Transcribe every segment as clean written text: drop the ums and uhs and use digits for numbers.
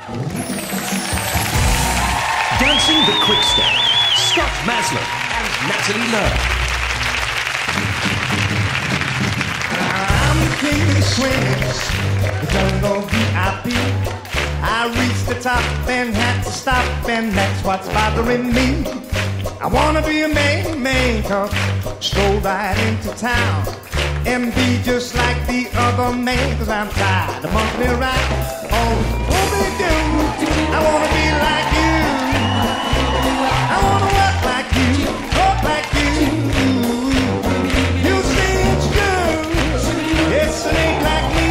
Dancing the Quickstep, Scott Maslow and Natalie Lurk. I'm the king of the swings, the jungle VIP. I reached the top and had to stop, and that's what's bothering me. I wanna be a man, cause stroll right into town and be just like the other man, cause I'm tired of monkey around. Oh, they do. I wanna be like you. I wanna walk like you, talk like you. You say it's true. Yes, it ain't like me.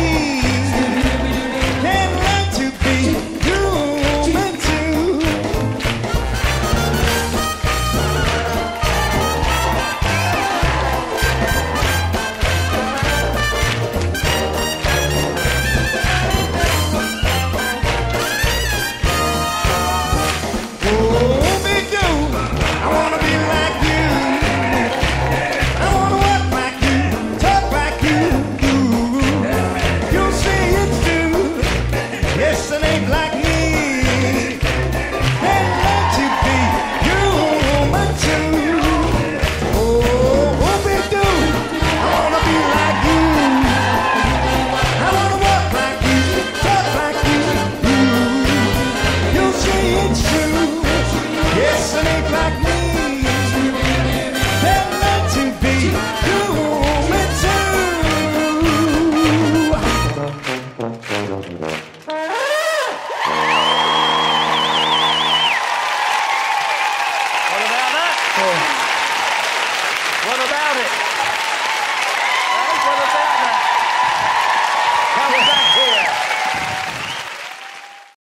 Can't learn to be human too. Oh, they do. I wanna be like you. I wanna walk like you, talk like you. You say it's true. Yes,